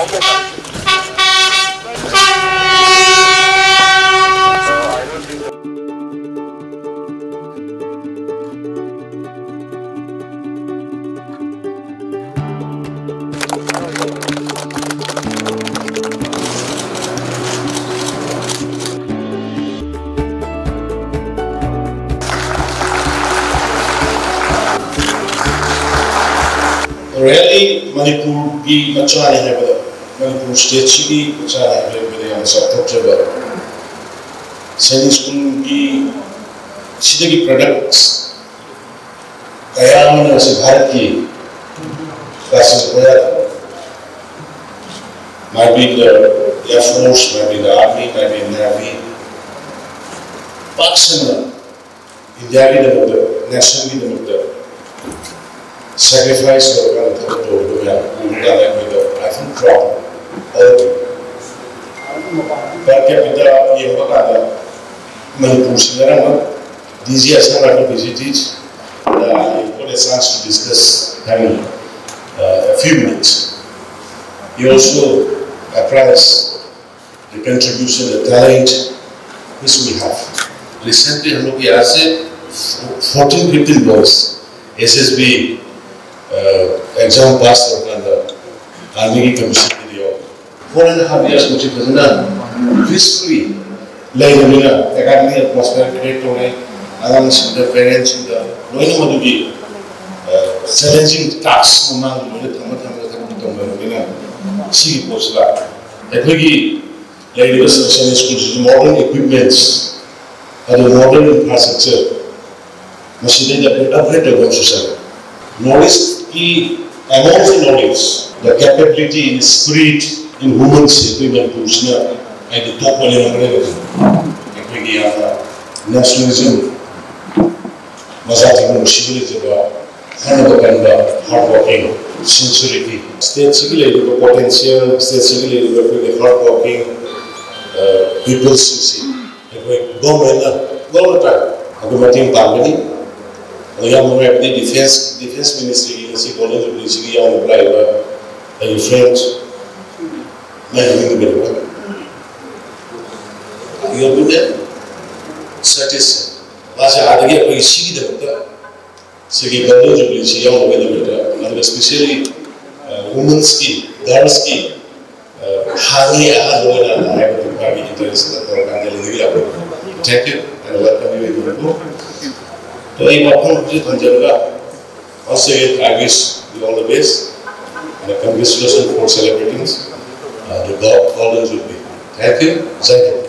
Really, Manipur ki machane hai bada. Manipur state ki machane hai bada. Yan sa top jaba. Sainik school ki sida ki products kaya mana se Bharat ki classes hoya. Might be the Air Force, might be the Army, might be the Navy. Paksana India ki the nation ki the sacrifice of the I think proud all per capita ye hoga Manipur Singarama these years I have visited I got a chance to discuss having a few minutes. He also appraised the contribution, the talent which we have. Recently हम लोग यहाँ से 14-15 boys SSB exam pass करना था army की commission के लिए 4.5 years मुझे करना peacefully लाइन में ना एकेडमी atmosphere create हो गए आराम से the parents the लोगों में भी challenging tasks मुमांग लोगों ने थम ना सी पोस्ला ऐसे लाइन में session school modern equipments and modern infrastructure मशीनें जब upgrade हो गए सोशल knowledge की amongst the knowledge, the capability in spirit in women's women pushna at the top level nationalism, Mazati civilization, Hon'ble, hardworking, sincerity, state civil potential, state civil hardworking, people's government, the defense ministry, the college, young driver, and friends, you do that. Satisfied. Last year, I see the Jubilee, young women, and especially women's key, girls' key. Hardly I have to be interested in thank you and welcome you to the book. So, I wish you all the best and congratulations for celebrating the golden Jubilee. Thank you.